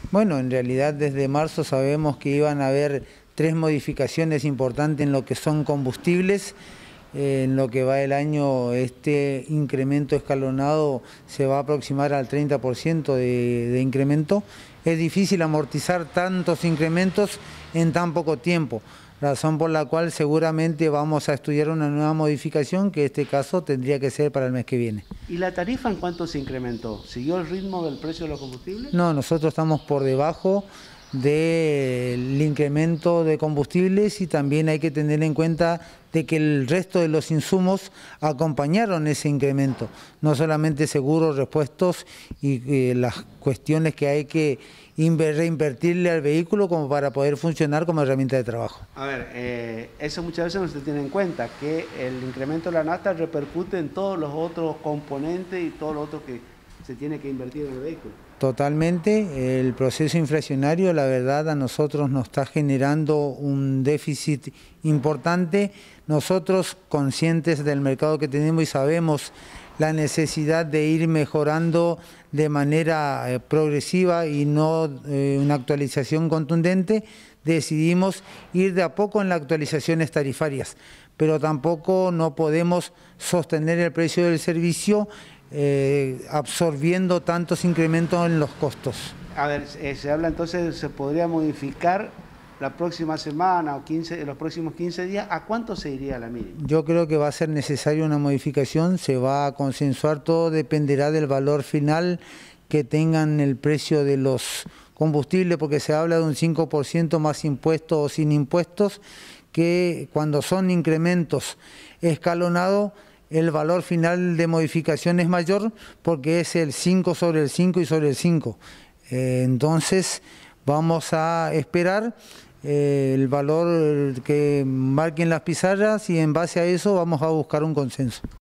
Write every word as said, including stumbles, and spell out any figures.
Bueno, en realidad desde marzo sabemos que iban a haber tres modificaciones importantes en lo que son combustibles. Eh, en lo que va el año, este incremento escalonado se va a aproximar al treinta por ciento de, de incremento. Es difícil amortizar tantos incrementos en tan poco tiempo, razón por la cual seguramente vamos a estudiar una nueva modificación, que en este caso tendría que ser para el mes que viene. ¿Y la tarifa en cuánto se incrementó? ¿Siguió el ritmo del precio de los combustibles? No, nosotros estamos por debajo del incremento de combustibles, y también hay que tener en cuenta de que el resto de los insumos acompañaron ese incremento, no solamente seguros, repuestos y eh, las cuestiones que hay que reinvertirle al vehículo como para poder funcionar como herramienta de trabajo. A ver, eh, eso muchas veces no se tiene en cuenta, que el incremento de la nafta repercute en todos los otros componentes y todo lo otro que se tiene que invertir en el vehículo. Totalmente, el proceso inflacionario, la verdad, a nosotros nos está generando un déficit importante. Nosotros, conscientes del mercado que tenemos y sabemos la necesidad de ir mejorando de manera eh, progresiva y no eh, una actualización contundente, decidimos ir de a poco en las actualizaciones tarifarias, pero tampoco no podemos sostener el precio del servicio Eh, absorbiendo tantos incrementos en los costos. A ver, eh, se habla entonces, se podría modificar la próxima semana o quince, los próximos quince días. ¿A cuánto se iría la mínima? Yo creo que va a ser necesaria una modificación, se va a consensuar, todo dependerá del valor final que tengan el precio de los combustibles, porque se habla de un cinco por ciento más impuestos o sin impuestos, que cuando son incrementos escalonados, el valor final de modificación es mayor, porque es el cinco sobre el cinco y sobre el cinco. Eh, entonces vamos a esperar eh, el valor que marquen las pizarras, y en base a eso vamos a buscar un consenso.